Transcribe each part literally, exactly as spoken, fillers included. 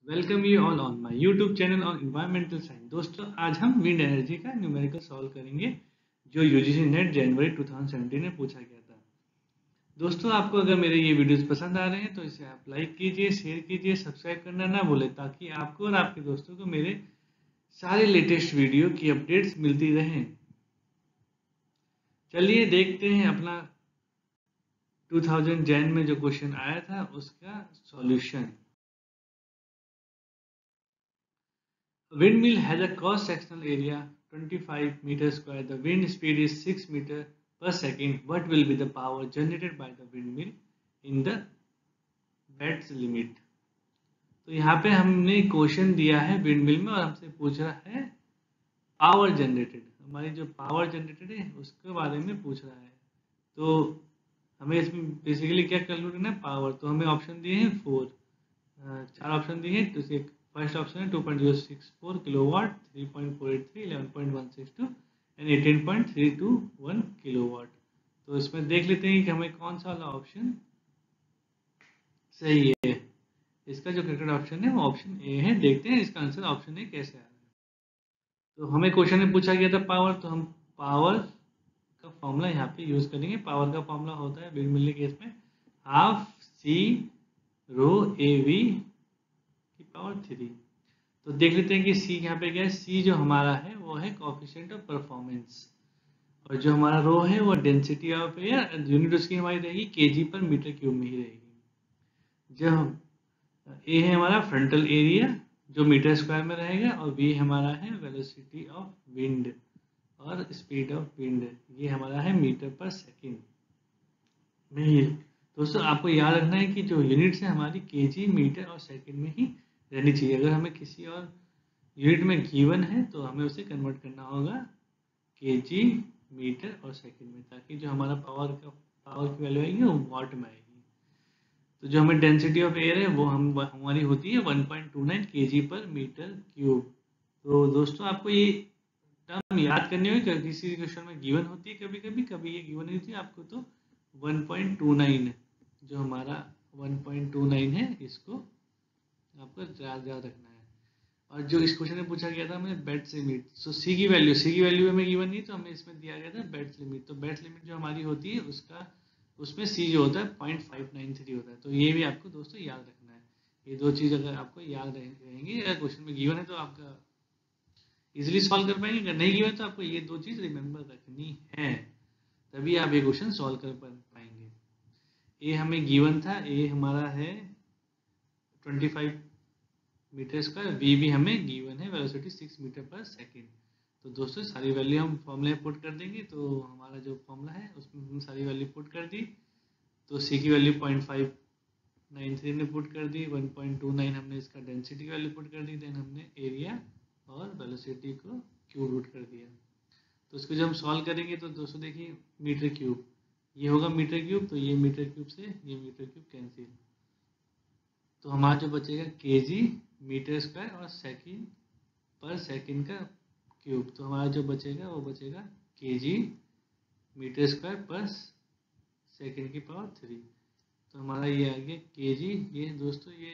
Welcome you all on my YouTube channel on environmental science. दोस्तों, आज हम wind energy का न्यूमेरिकल सॉल्व करेंगे जो यूजीसी नेट जनवरी दो हज़ार सत्रह में पूछा गया था। दोस्तों, आपको अगर मेरे ये वीडियोस पसंद आ रहे हैं तो इसे आप लाइक कीजिए, शेयर कीजिए, सब्सक्राइब करना ना भूलें ताकि आपको और आपके दोस्तों को मेरे सारे लेटेस्ट वीडियो की अपडेट्स मिलती रहें। चलिए देखते हैं अपना दो हज़ार जैन में जो क्वेश्चन आया था उसका solution. Windmill has a cross-sectional area twenty-five meters square. The wind speed is six meters per second. What will be the power generated by the windmill in the Betz limit? तो यहाँ पे हमने question दिया है windmill में और हमसे पूछ रहा है पावर जनरेटेड। हमारी जो पावर जनरेटेड है उसके बारे में पूछ रहा है। तो हमें इसमें बेसिकली क्या कैलकुलेट करना है? पावर। तो हमें ऑप्शन दिए हैं फोर, चार ऑप्शन दिए हैं। तो फर्स्ट ऑप्शन है two point zero six four kilowatt, three point four eight three, eleven point one six two and eighteen point three two one kilowatt. तो इसमें देख लेते हैं कि हमें कौन सा वाला ऑप्शन सही है। इसका जो करेक्ट ऑप्शन है वो ऑप्शन ए है। देखते हैं इसका आंसर ऑप्शन ए कैसे आ रहा है। तो हमें क्वेश्चन में पूछा गया था पावर, तो हम पावर का फॉर्मूला यहाँ पे यूज करेंगे। पावर का फॉर्मूला होता है विंड मिल के केस में half C rho A V की पावर थ्री। तो देख लेते हैं कि सी यहाँ पे क्या है। सी जो हमारा है वो है कोएफिशिएंट ऑफ परफॉर्मेंस और जो हमारा रो है वो डेंसिटी ऑफ एयर। यूनिट उसकी हमारी रहेगी केजी पर मीटर क्यूब में ही रहेगी। जब ए है हमारा फ्रंटल एरिया जो मीटर स्क्वायर में रहेगा और वी हमारा है वेलोसिटी ऑफ विंड और स्पीड ऑफ विंड, ये हमारा है मीटर पर सेकेंड में ही। दोस्तों, आपको याद रखना है कि जो यूनिट्स है हमारी केजी, मीटर और सेकेंड में ही रहनी चाहिए। अगर हमें किसी और यूनिट में गिवन है तो हमें उसे कन्वर्ट करना होगा केजी, मीटर और सेकंड में, ताकि जो हमारा पावर का पावर की वैल्यू आएगी वो वाट में आएगी। तो जो हमें डेंसिटी ऑफ एयर है वो हम हमारी होती है one point two nine kg per metre cube. तो दोस्तों, आपको ये टर्म याद करनी होगी। किसी क्वेश्चन में गिवन होती है कभी कभी कभी ये गिवन नहीं होती है आपको। तो वन पॉइंट टू नाइन जो हमारा वन पॉइंट टू नाइन है इसको आपको याद याद रखना है। और जो इस क्वेश्चन में पूछा गया था हमें बेट्स लिमिट, सो सी की वैल्यू सी की वैल्यू हमें गिवन नहीं, तो हमें इसमें दिया गया था बेट्स लिमिट। तो बेट्स लिमिट जो हमारी होती है उसका उसमें सी जो होता है पॉइंट फाइव नाइन थ्री होता है। तो ये भी आपको दोस्तों याद रखना है। ये दो चीज़ अगर आपको याद रहेंगी, अगर क्वेश्चन में गिवन है तो आपका इजिली सॉल्व कर पाएंगे। अगर नहीं गिवन तो आपको ये दो चीज़ रिमेंबर रखनी है, तभी आप ये क्वेश्चन सॉल्व कर पाएंगे। ए हमें गिवन था, ए हमारा है twenty five metre square, V भी हमें गिवन है velocity six metre per second. तो दोस्तों सारी वैल्यू हम फॉर्मूले में पुट कर देंगे। तो हमारा जो फॉर्मूला है उसमें हम सारी वैल्यू पुट कर दी। तो सी की value point five nine three ने पुट कर दी, वन पॉइंट टू नाइन हमने इसका डेंसिटी की वैल्यू पुट कर दी, देन हमने एरिया और वेलोसिटी को क्यूब रूट कर दिया। तो इसको जब हम सॉल्व करेंगे तो दोस्तों देखिए मीटर क्यूब, ये होगा मीटर क्यूब, तो ये मीटर क्यूब से ये मीटर क्यूब कैंसिल। तो हमारा जो बचेगा केजी मीटर स्क्वायर और सेकंड पर सेकंड का क्यूब। तो हमारा जो बचेगा वो बचेगा kg metre square per second की पावर थ्री। तो हमारा ये आ गया केजी। ये दोस्तों ये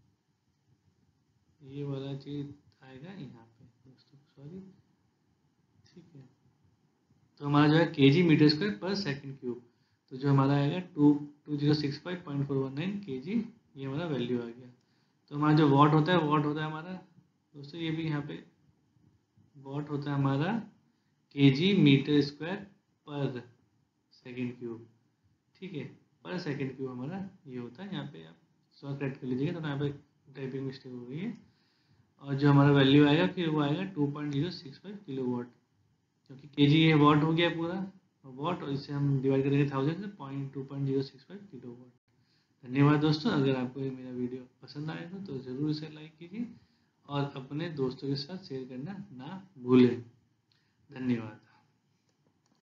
ये वाला चीज आएगा यहाँ पे दोस्तों, सॉरी, ठीक है। तो हमारा जो है KG metre square per second cube. तो जो हमारा आएगा two two zero six five point four one nine K G, ये हमारा वैल्यू आ गया। तो हमारा जो वॉट होता है वॉट होता है हमारा दोस्तों, ये भी यहाँ पे वॉट होता है हमारा KG metre square per second cube, ठीक है। पर सेकंड क्यूब हमारा ये होता है। यहाँ पे आप सॉल्व करेक्ट कर लीजिएगा। तो यहाँ पे टाइपिंग मिस्टेक हो गई है। और जो हमारा वैल्यू आएगा फिर वो आएगा two point zero six five kilo watt, क्योंकि के जी ये वॉट हो गया पूरा वॉट, और इसे हम डिवाइड करेंगे थाउजेंड से point two point zero six five kilo watt. धन्यवाद दोस्तों। अगर आपको ये मेरा वीडियो पसंद आया हो तो ज़रूर इसे लाइक कीजिए और अपने दोस्तों के साथ शेयर करना ना भूलें। धन्यवाद।